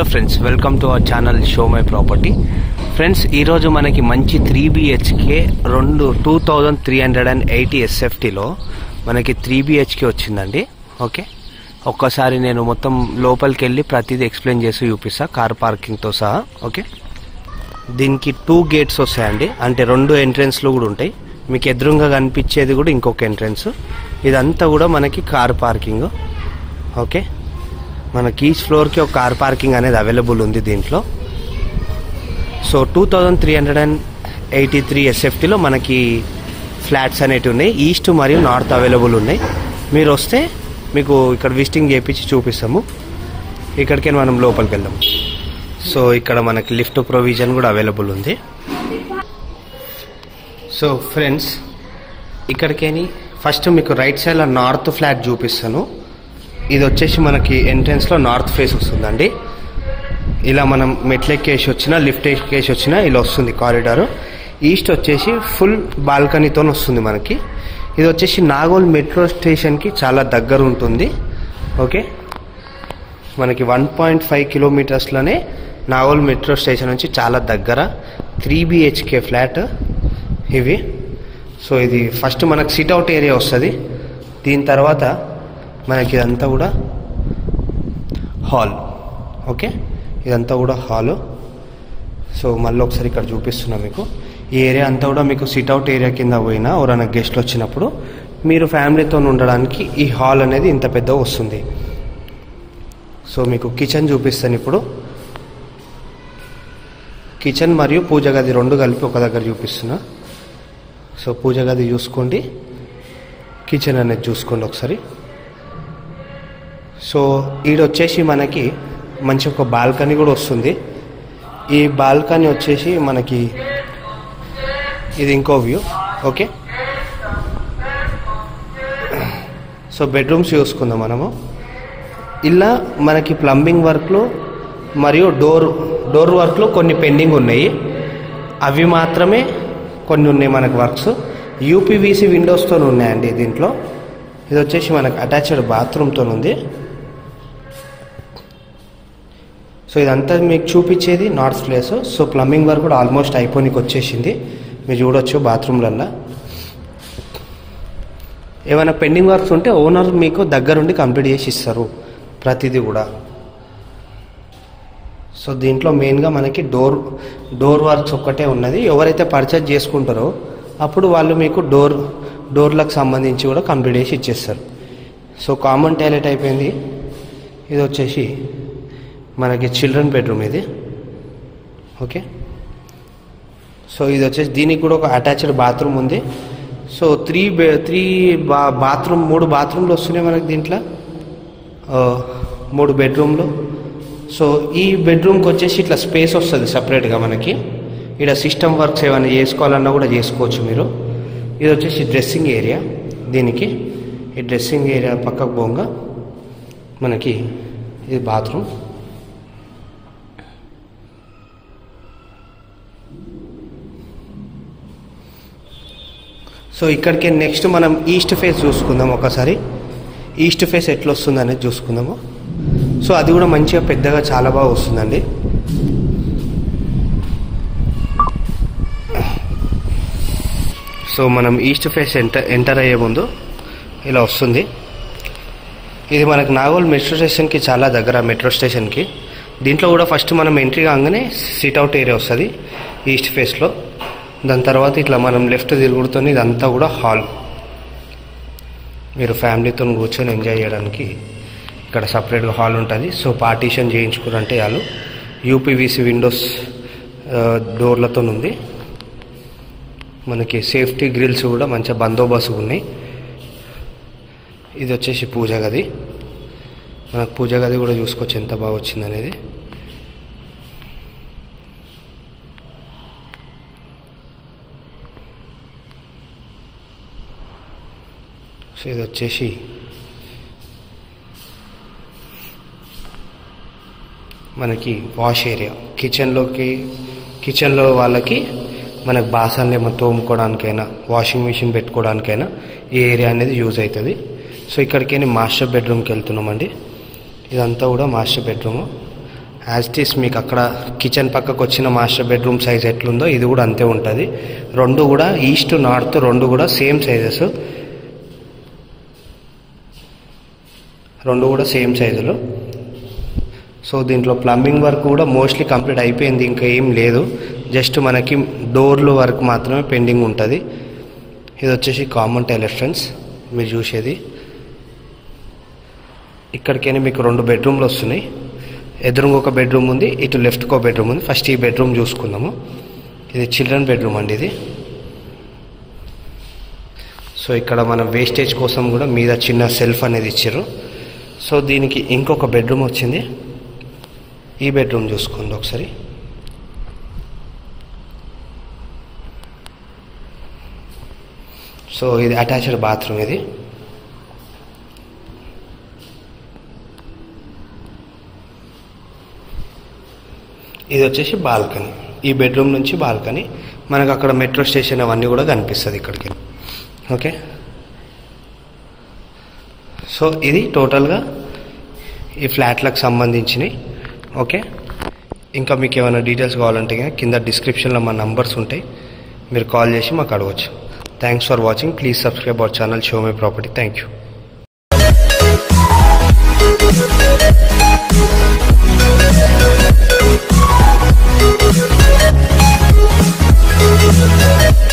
Hello friends, welcome to our channel show my property. Friends, ఈరోజు మనకి మంచి 3 BHK 2380 SFTలో మనకి 3 BHK వచ్చిందండి. ఓకే, ఒక్కసారి నేను మొత్తం లోపలికి వెళ్ళి ప్రతిదీ ఎక్స్ప్లెయిన్ చేసి చూపిస్తా, కార్ పార్కింగ్తో సహా. ఓకే, దీనికి 2 గేట్స్ వస్తాయండి, అంటే 2 ఎంట్రెన్స్లు కూడా ఉంటాయి. మీకు ఎదురుగా కనిపించేది కూడా ఇంకొక ఎంట్రెన్స్. ఇదంతా కూడా మనకి కార్ పార్కింగ్. ఓకే, మనకి ఈచ్ ఫ్లోర్కి ఒక కార్ పార్కింగ్ అనేది అవైలబుల్ ఉంది దీంట్లో. సో 2383 SFTలో మనకి ఫ్లాట్స్ అనేటివి ఉన్నాయి. ఈస్ట్ మరియు నార్త్ అవైలబుల్ ఉన్నాయి. మీరు వస్తే మీకు ఇక్కడ విజిటింగ్ చేయించి చూపిస్తాము. ఇక్కడికే మనం లోపలికి వెళ్దాం. సో ఇక్కడ మనకి లిఫ్ట్ ప్రొవిజన్ కూడా అవైలబుల్ ఉంది. సో ఫ్రెండ్స్, ఇక్కడికేని ఫస్ట్ మీకు రైట్ సైడ్లో నార్త్ ఫ్లాట్ చూపిస్తాను. ఇది వచ్చేసి మనకి ఎంట్రన్స్లో నార్త్ ఫేస్ వస్తుందండి. ఇలా మనం మెట్లెక్కేసి వచ్చినా లిఫ్ట్ ఎక్కేసి వచ్చినా ఇలా వస్తుంది కారిడారు. ఈస్ట్ వచ్చేసి ఫుల్ బాల్కనీతో వస్తుంది మనకి. ఇది వచ్చేసి నాగోల్ మెట్రో స్టేషన్కి చాలా దగ్గర ఉంటుంది. ఓకే, మనకి 1.5 కిలోమీటర్స్లోనే నాగోల్ మెట్రో స్టేషన్ నుంచి చాలా దగ్గర. 3 BHK ఫ్లాట్ ఇవి. సో ఇది ఫస్ట్ మనకు సిట్అవుట్ ఏరియా వస్తుంది. దీని తర్వాత మనకి ఇదంతా కూడా హాల్. ఓకే, ఇదంతా కూడా హాలు. సో మళ్ళీ ఒకసారి ఇక్కడ చూపిస్తున్నా మీకు. ఈ ఏరియా అంతా కూడా మీకు సిట్అవుట్ ఏరియా కింద పోయినా ఎవరైనా గెస్ట్లు వచ్చినప్పుడు మీరు ఫ్యామిలీతో ఉండడానికి ఈ హాల్ అనేది ఇంత పెద్దగా వస్తుంది. సో మీకు కిచెన్ చూపిస్తాను ఇప్పుడు. కిచెన్ మరియు పూజ గది 2 కలిపి ఒక దగ్గర చూపిస్తున్నా. సో పూజ గది చూసుకోండి, కిచెన్ అనేది చూసుకోండి ఒకసారి. సో ఈడొచ్చేసి మనకి మంచి ఒక బాల్కనీ కూడా వస్తుంది. ఈ బాల్కనీ వచ్చేసి మనకి ఇది ఇంకో వ్యూ. ఓకే, సో బెడ్రూమ్స్ చూసుకుందాం మనము. ఇలా మనకి ప్లంబింగ్ వర్క్లు మరియు డోర్ వర్క్లు కొన్ని పెండింగ్ ఉన్నాయి. అవి మాత్రమే కొన్ని ఉన్నాయి మనకు వర్క్స్. UPVC విండోస్తో ఉన్నాయండి దీంట్లో. ఇది వచ్చేసి మనకు అటాచ్డ్ బాత్రూమ్తో ఉంది. సో ఇదంతా మీకు చూపించేది north place. So plumbing work కూడా ఆల్మోస్ట్ అయిపోయినకి వచ్చేసింది. మీరు చూడొచ్చు బాత్రూమ్లల్లో. ఏమైనా పెండింగ్ వర్క్స్ ఉంటే ఓనర్ మీకు దగ్గరుండి కంప్లీట్ చేసి ఇస్తారు ప్రతిదీ కూడా. సో దీంట్లో మెయిన్గా మనకి డోర్ వర్క్స్ ఒక్కటే ఉన్నది. ఎవరైతే పర్చేజ్ చేసుకుంటారో అప్పుడు వాళ్ళు మీకు డోర్లకు సంబంధించి కూడా కంప్లీట్ చేసి ఇచ్చేస్తారు. సో కామన్ టాయిలెట్ అయిపోయింది. ఇది వచ్చేసి మనకి చిల్డ్రన్ బెడ్రూమ్ ఇది. ఓకే, సో ఇది వచ్చేసి దీనికి కూడా ఒక అటాచ్డ్ బాత్రూమ్ ఉంది. సో 3 బాత్రూమ్లు వస్తున్నాయి మనకి దీంట్లో. 3 బెడ్రూమ్లు. సో ఈ బెడ్రూమ్కి వచ్చేసి ఇట్లా స్పేస్ వస్తుంది సపరేట్గా మనకి. ఇక్కడ సిస్టమ్ వర్క్స్ ఏమైనా చేసుకోవాలన్నా కూడా చేసుకోవచ్చు మీరు. ఇది వచ్చేసి డ్రెస్సింగ్ ఏరియా. దీనికి ఈ డ్రెస్సింగ్ ఏరియా పక్కకు పోగా మనకి ఇది బాత్రూమ్. సో ఇక్కడికి నెక్స్ట్ మనం ఈస్ట్ ఫేస్ చూసుకుందాం ఒకసారి. ఈస్ట్ ఫేస్ ఎట్లా వస్తుంది అనేది చూసుకుందాము. సో అది కూడా మంచిగా పెద్దగా చాలా బాగా వస్తుందండి. సో మనం ఈస్ట్ ఫేస్ ఎంటర్ అయ్యే ముందు ఇలా వస్తుంది. ఇది మనకు నాగోల్ మెట్రో స్టేషన్కి చాలా దగ్గర, మెట్రో స్టేషన్కి. దీంట్లో కూడా ఫస్ట్ మనం ఎంట్రీ కాగానే సిట్అవుట్ ఏరియా వస్తుంది ఈస్ట్ ఫేస్లో. దాని తర్వాత ఇట్లా మనం లెఫ్ట్ తిరుగుడుతో ఇదంతా కూడా హాల్. మీరు ఫ్యామిలీతో కూర్చొని ఎంజాయ్ చేయడానికి ఇక్కడ సపరేట్గా హాల్ ఉంటుంది. సో పార్టీషన్ చేయించుకున్నంటే చాలు. UPVC విండోస్ డోర్లతో ఉంది. మనకి సేఫ్టీ గ్రిల్స్ కూడా మంచిగా బందోబస్తు ఉన్నాయి. ఇది వచ్చేసి పూజ గది. మనకు పూజ గది కూడా చూసుకోవచ్చు ఎంత బాగా వచ్చింది అనేది. సో ఇది వచ్చేసి మనకి వాష్ ఏరియా. కిచెన్లో వాళ్ళకి మనకు బాసన్లు ఏమో తోముకోవడానికైనా, వాషింగ్ మిషన్ పెట్టుకోవడానికైనా ఈ ఏరియా అనేది యూజ్ అవుతుంది. సో ఇక్కడికి మాస్టర్ బెడ్రూమ్కి వెళ్తున్నామండి. ఇదంతా కూడా master bedroom. As it is మీకు అక్కడ కిచెన్ పక్కకు వచ్చిన మాస్టర్ బెడ్రూమ్ సైజ్ ఎట్లుందో ఇది కూడా అంతే ఉంటుంది. రెండు కూడా ఈస్ట్ నార్త్ రెండు కూడా సేమ్ సైజెస్, రెండు కూడా సేమ్ సైజులు. సో దీంట్లో ప్లంబింగ్ వర్క్ కూడా మోస్ట్లీ కంప్లీట్ అయిపోయింది, ఇంకా ఏం లేదు. జస్ట్ మనకి డోర్లు వర్క్ మాత్రమే పెండింగ్ ఉంటుంది. ఇది వచ్చేసి కామన్ టాయిలెట్ ఫ్రెండ్స్ మీరు చూసేది. ఇక్కడికైనా మీకు 2 బెడ్రూమ్లు వస్తున్నాయి. ఎదురుగా ఒక బెడ్రూమ్ ఉంది, ఇటు లెఫ్ట్కి ఒక బెడ్రూమ్ ఉంది. ఫస్ట్ ఈ బెడ్రూమ్ చూసుకుందాము. ఇది చిల్డ్రన్ బెడ్రూమ్ అండి ఇది. సో ఇక్కడ మనం వేస్టేజ్ కోసం కూడా మీద చిన్న సెల్ఫ్ అనేది ఇచ్చారు. సో దీనికి ఇంకొక బెడ్రూమ్ వచ్చింది. ఈ బెడ్రూమ్ చూసుకోండి ఒకసారి. సో ఇది అటాచ్డ్ బాత్రూమ్. ఇది వచ్చేసి బాల్కనీ. ఈ బెడ్రూమ్ నుంచి బాల్కనీ మనకు అక్కడ మెట్రో స్టేషన్ అవన్నీ కూడా కనిపిస్తుంది ఇక్కడికి. ఓకే, సో ఇది టోటల్గా ఈ ఫ్లాట్లకు సంబంధించినవి. ఓకే, ఇంకా మీకు ఏమైనా డీటెయిల్స్ కావాలంటే కింద డిస్క్రిప్షన్లో మా నంబర్స్ ఉంటాయి, మీరు కాల్ చేసి మాకు అడగవచ్చు. Thanks for watching. Please subscribe our channel show my property. Thank you.